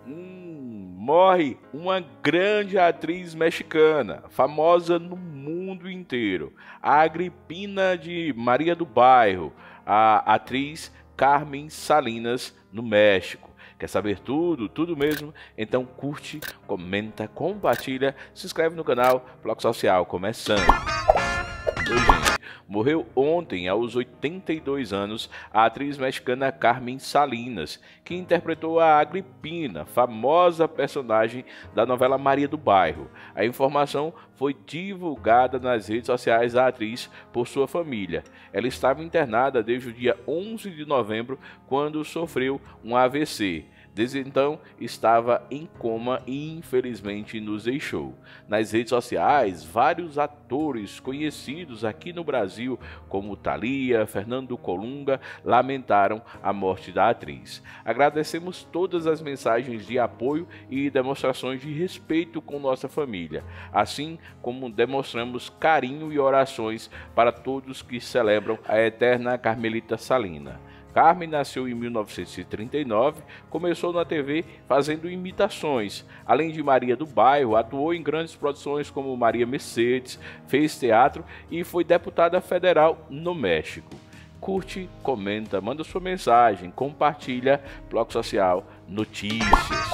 Morre uma grande atriz mexicana, famosa no mundo inteiro, a Agripina de Maria do Bairro, a atriz Carmen Salinas, no México. Quer saber tudo, tudo mesmo? Então curte, comenta, compartilha, se inscreve no canal Bloco Social começando. Morreu ontem, aos 82 anos, a atriz mexicana Carmen Salinas, que interpretou a Agripina, famosa personagem da novela Maria do Bairro. A informação foi divulgada nas redes sociais da atriz por sua família. Ela estava internada desde o dia 11 de novembro, quando sofreu um AVC. Desde então estava em coma e infelizmente nos deixou. Nas redes sociais, vários atores conhecidos aqui no Brasil, como Thalia, Fernando Colunga, lamentaram a morte da atriz. Agradecemos todas as mensagens de apoio e demonstrações de respeito com nossa família, assim como demonstramos carinho e orações para todos que celebram a eterna Carmelita Salina. Carmen nasceu em 1939, começou na TV fazendo imitações. Além de Maria do Bairro, atuou em grandes produções como Maria Mercedes, fez teatro e foi deputada federal no México. Curte, comenta, manda sua mensagem, compartilha. Bloco Social Notícias.